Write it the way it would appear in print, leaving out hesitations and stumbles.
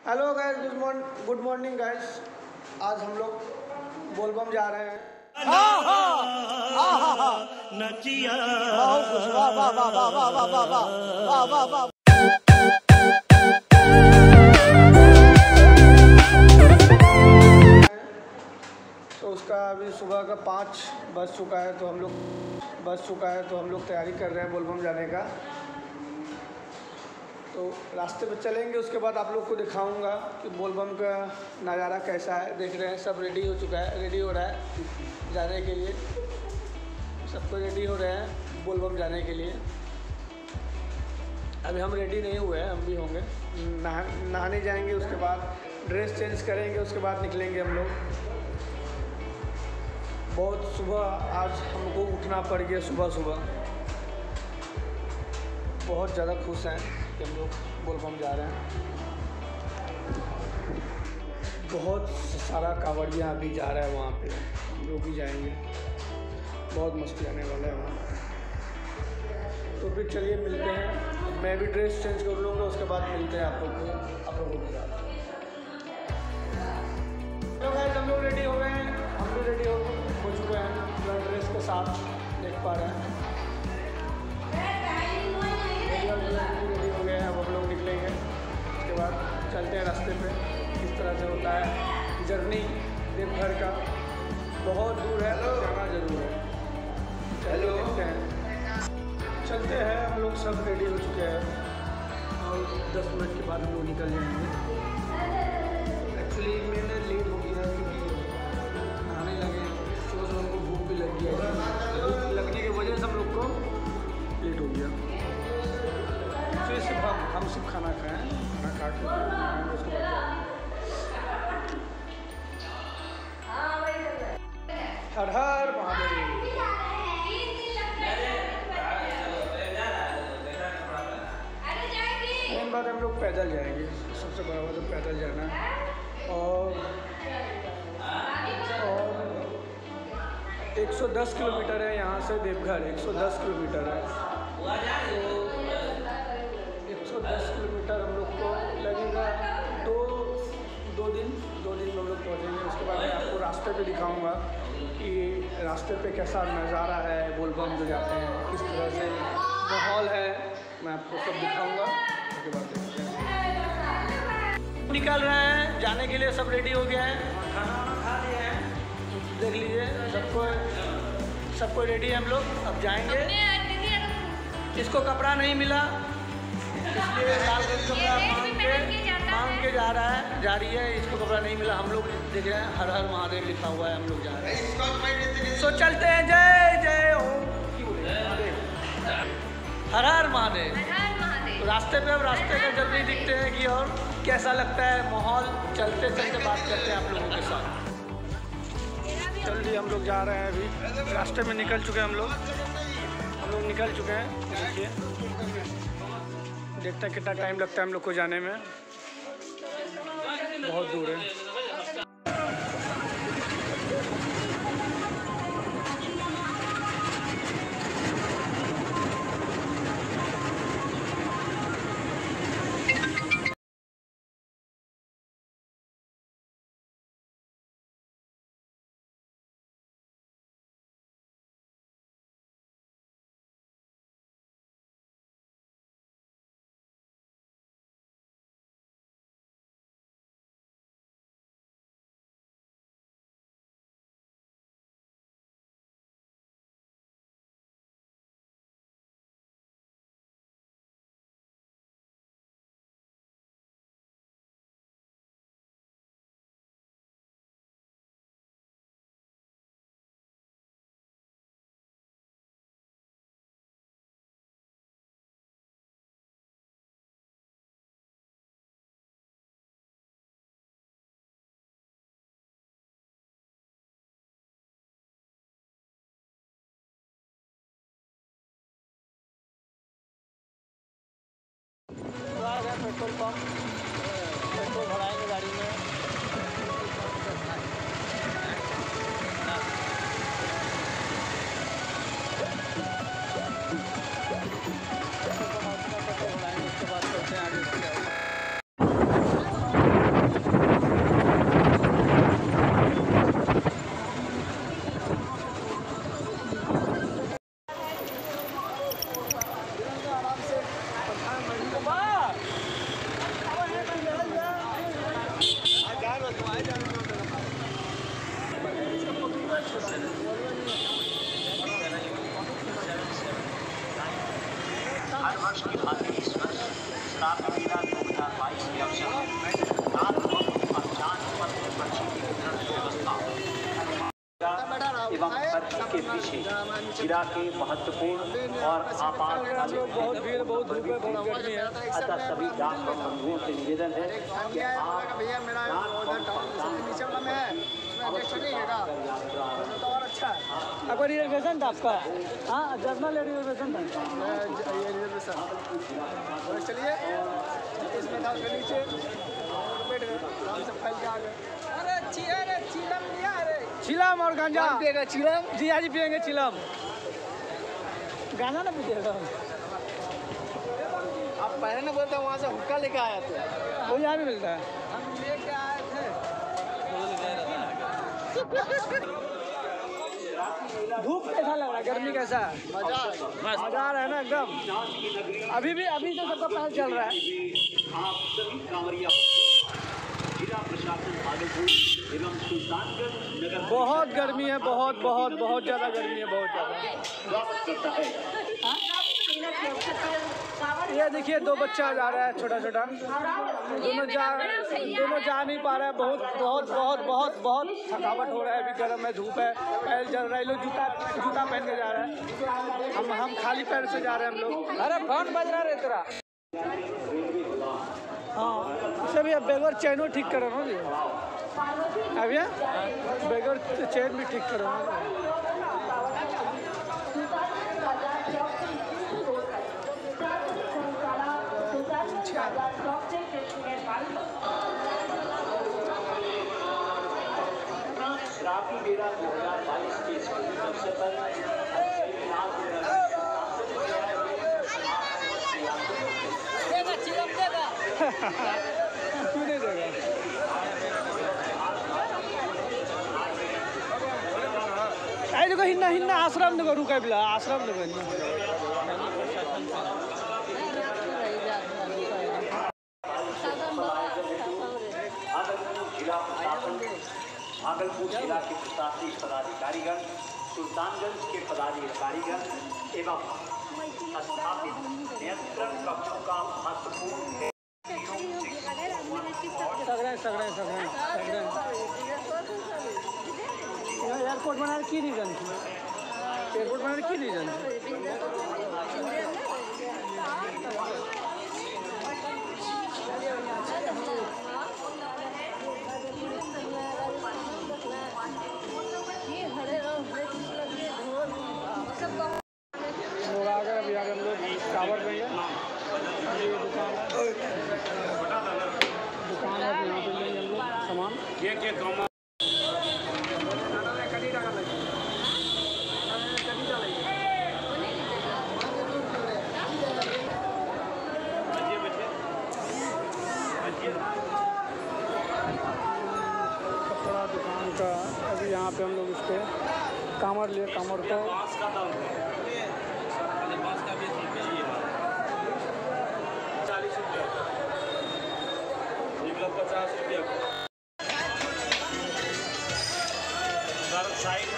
Hello guys, good morning guys. आज हम लोग बोलबम जा रहे हैं। तो उसका अभी सुबह का 5 बज चुका है, तो हम लोग तैयारी कर रहे हैं बोलबम जाने का। तो रास्ते पे चलेंगे, उसके बाद आप लोग को दिखाऊंगा कि बोलबम का नज़ारा कैसा है। देख रहे हैं सब रेडी हो रहा है जाने के लिए। सबको रेडी हो रहे हैं बोलबम जाने के लिए। अभी हम रेडी नहीं हुए हैं, हम भी होंगे। नहाने जाएंगे, उसके बाद ड्रेस चेंज करेंगे, उसके बाद निकलेंगे हम लोग। बहुत सुबह आज हमको उठना पड़ गया, सुबह बहुत ज़्यादा खुश हैं कि हम लोग बोलबम जा रहे हैं। बहुत सारा कांवड़िया अभी जा रहा है वहाँ पे, हम लोग भी जाएंगे। बहुत मस्ती आने वाला है वहाँ। तो फिर चलिए मिलते हैं। मैं भी ड्रेस चेंज कर लूँगा, उसके बाद मिलते हैं आप लोगों के साथ। तो गाइस हम लोग रेडी हो गए हैं, हम भी रेडी हो चुके हैं पूरा ड्रेस के साथ, देख पा रहे हैं। रेडी हो गए हैं, अब हम लोग निकलेंगे। उसके बाद चलते हैं रास्ते पे। किस तरह से होता है जर्नी देवघर का, बहुत दूर है, तो जाना जरूर है। चलो देखते हैं, चलते हैं। हम लोग सब रेडी हो चुके हैं और 10 मिनट के बाद हम लोग निकल जाएंगे। एक्चुअली मैंने लेट हो गया क्योंकि नहाने लगे, सुबह हमको भूख भी लग गया। भूख लगने की वजह से हम लोग को लेट हो गया। फिर सिर्फ हम सिर्फ खाना खाएँ, खाना खा के उसके बाद हर हर महादेव। मेन बात हम लोग पैदल जाएंगे, सबसे बड़ा बात है पैदल जाना। और 110 किलोमीटर है यहाँ से देवघर, 110 किलोमीटर है। तो 110 किलोमीटर हम लोग को लगेगा दो दिन में हम लोग पहुँचेंगे। उसके बाद मैं आपको रास्ते पे दिखाऊंगा कि रास्ते पे कैसा नज़ारा है, बोलबम जो जाते हैं किस तरह से माहौल है, मैं आपको सब दिखाऊंगा। उसके बाद देखते हैं। निकल रहे हैं जाने के लिए, सब रेडी हो गए हैं, खाना खा लिए हैं। देख लीजिए सबको रेडी है हम लोग। अब जाएंगे। इसको कपड़ा नहीं मिला, इसलिए लालगंज कपड़ा मांग के जा रही है। इसको कपड़ा नहीं मिला, हम लोग देख रहे हैं हर हर महादेव लिखा हुआ है, हम लोग जा रहे हैं। सो चलते हैं। जय जय ओम हर हर महादेव। तो रास्ते पे अब रास्ते का जल्दी दिखते हैं कि और कैसा लगता है माहौल। चलते बात करते हैं आप लोगों के साथ। जल्दी हम लोग जा रहे हैं, अभी रास्ते में निकल चुके हैं हम लोग निकल चुके हैं। देखिए, देखते हैं कितना टाइम लगता है हम लोग को जाने में। बहुत दूर है। पेट्रोल पंप, पेट्रोल भराएंगे गाड़ी में। पेट्रोल भराएंगे, उसके बाद चलते हैं आगे। जिला के महत्वपूर्ण और आपातकालीन बहुत भीड़, बहुत धूप है, बहुत गर्मी है। अतः सभी डाक बंधुओं से निवेदन है कि आप भैया मेरा नीचे वाला में है, तो और अच्छा है। आपका रिजर्वेशन था आपका? हाँ, जर्नल रिजर्वेशन था। ये रिजर्वेशन चलिए इसमें था नीचे बैठ गए, आराम से फैल के आ गए। अरे चिलम लिया, अरे चिलम और गांजा पिएगा? चिलम जी, आज पिएंगे चिलम। गाना ना पीजिएगा। आप पहले ना बोलते वहाँ से हुक्का लेके आया थे, वो यहाँ भी मिलता है। हम लेके आए थे। धूप कैसा लग रहा है, गर्मी कैसा है? मजा आ रहा है ना एकदम। अभी तो सबका पहल चल रहा है। आप सभी कांवरिया जिला प्रशासन भागलपुर एवं सुल्तानगंज नगर बहुत गर्मी है, बहुत ज़्यादा गर्मी है, बहुत ज़्यादा। ये देखिए दो बच्चा जा रहा है, छोटा दोनों जा नहीं पा रहा है। बहुत थकावट हो रहा है। अभी गर्म है, धूप है, पैर जल रहा है। लोग जूता पहन के जा रहा है। हम खाली पैर से जा रहे हैं हम लोग। अरे फोन बज रहा है तेरा। हाँ, इसे भी बगैर चैनो ठीक करो ना जी। अभी बगैर चैन भी ठीक करो ना। श्रावणी मेला 2022 के अवसर पर क्यों नहीं देगा? आई देखो हिन्ना आश्रम देखो, रुका बिला आश्रम देखो। भागलपुर जिला के प्रशासनिक पदाधिकारीगण, सुल्तानगंज के पदाधिकारीगण एवं स्थापित नियंत्रण कक्षों का महत्वपूर्ण एयरपोर्ट बनाने की रीजन थी? एयरपोर्ट बनाने की रीजन थी? लोग आ गए। अभी आगे हम लोग टावर में है। दुकान है, यहाँ पे लेंगे हम लोग सामान। कपड़ा दुकान का अभी यहाँ पे हम लोग इसको कामर लिए, कामर को 50 रुपया।